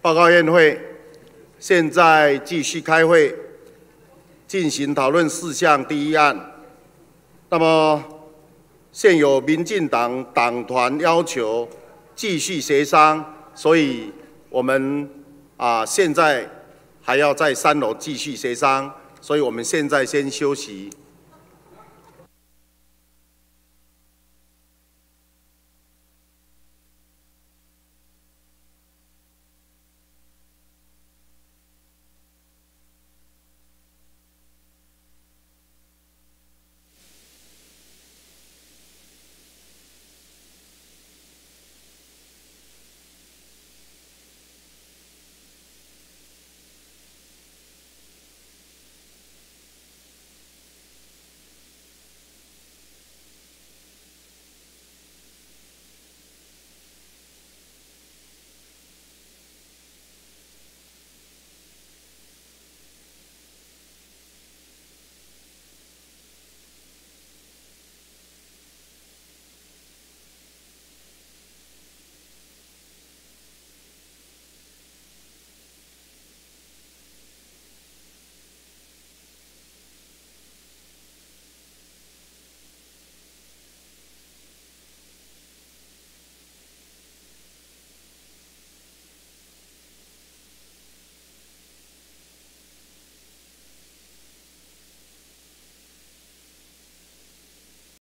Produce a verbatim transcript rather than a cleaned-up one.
报告院会，现在继续开会，进行讨论事项第一案。那么，现有民进党党团要求继续协商，所以我们啊、呃、现在还要在三楼继续协商，所以我们现在先休息。